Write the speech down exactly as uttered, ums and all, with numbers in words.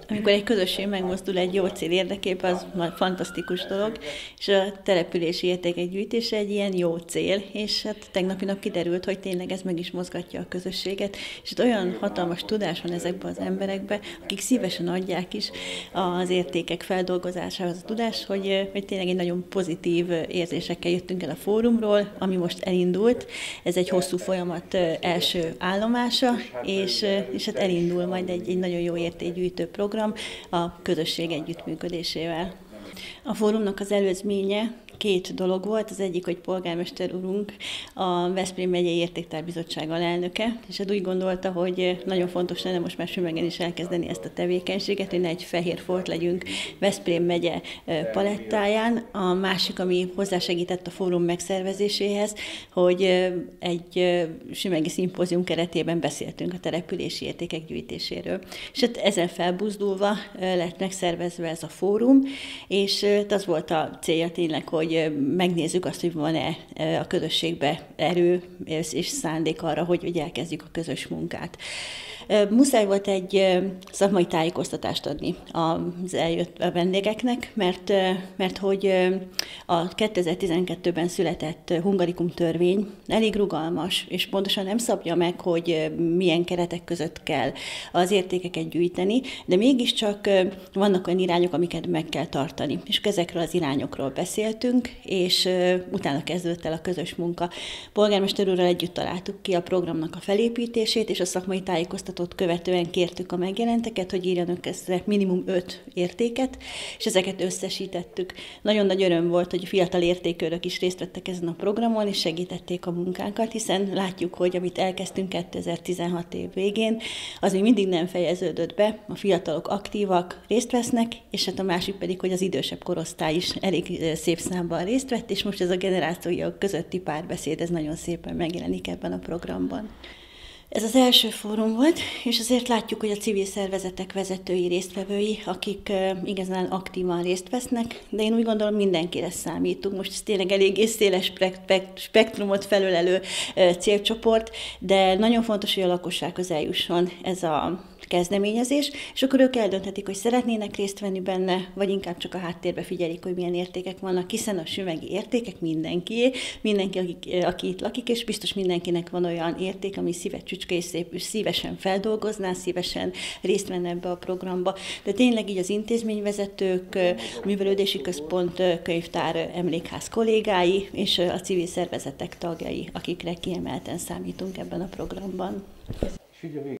Amikor egy közösség megmozdul egy jó cél érdekében, az fantasztikus dolog, és a települési értékek gyűjtése egy ilyen jó cél, és hát tegnapi nap kiderült, hogy tényleg ez meg is mozgatja a közösséget, és hát olyan hatalmas tudás van ezekben az emberekben, akik szívesen adják is az értékek feldolgozásához a tudást, hogy, hogy tényleg egy nagyon pozitív érzésekkel jöttünk el a fórumról, ami most elindult. Ez egy hosszú folyamat első állomása, és, és hát elindul majd egy, egy nagyon jó értékgyűjtő program a közösség együttműködésével. A fórumnak az előzménye két dolog volt. Az egyik, hogy polgármester úrunk a Veszprém megyei értéktárbizottság alelnöke, és hát úgy gondolta, hogy nagyon fontos lenne most már Sümegen is elkezdeni ezt a tevékenységet, hogy ne egy fehér folt legyünk Veszprém megye palettáján. A másik, ami hozzásegített a fórum megszervezéséhez, hogy egy sümegi szimpózium keretében beszéltünk a települési értékek gyűjtéséről. És hát ezen felbuzdulva lett megszervezve ez a fórum, és az volt a célja tényleg, hogy megnézzük azt, hogy van-e a közösségbe erő és szándék arra, hogy, hogy elkezdjük a közös munkát. Muszáj volt egy szakmai tájékoztatást adni az eljött vendégeknek, mert, mert hogy a kétezer-tizenkettőben született hungarikum törvény elég rugalmas, és pontosan nem szabja meg, hogy milyen keretek között kell az értékeket gyűjteni, de mégiscsak vannak olyan irányok, amiket meg kell tartani. És ezekről az irányokról beszéltünk, és utána kezdődött el a közös munka. Polgármester úrral együtt találtuk ki a programnak a felépítését, és a szakmai tájékoztatást követően kértük a megjelenteket, hogy írjanak össze minimum öt értéket, és ezeket összesítettük. Nagyon nagy öröm volt, hogy fiatal értékőrök is részt vettek ezen a programon, és segítették a munkánkat, hiszen látjuk, hogy amit elkezdtünk kétezer-tizenhat év végén, az még mindig nem fejeződött be, a fiatalok aktívak, részt vesznek, és hát a másik pedig, hogy az idősebb korosztály is elég szép számban részt vett, és most ez a generációk közötti párbeszéd, ez nagyon szépen megjelenik ebben a programban. Ez az első fórum volt, és azért látjuk, hogy a civil szervezetek vezetői, résztvevői, akik igazán aktívan részt vesznek, de én úgy gondolom, mindenkire számítunk. Most ez tényleg eléggé széles spektrumot felölelő célcsoport, de nagyon fontos, hogy a lakossághoz eljusson ez a kezdeményezés, és akkor ők eldönthetik, hogy szeretnének részt venni benne, vagy inkább csak a háttérbe figyelik, hogy milyen értékek vannak, hiszen a sümegi értékek mindenkié, mindenki, aki, aki itt lakik, és biztos mindenkinek van olyan érték, ami szíve csücske és szép, és szívesen feldolgozná, szívesen részt venne ebbe a programba. De tényleg így az intézményvezetők, a Művelődési Központ, könyvtár, emlékház kollégái, és a civil szervezetek tagjai, akikre kiemelten számítunk ebben a programban.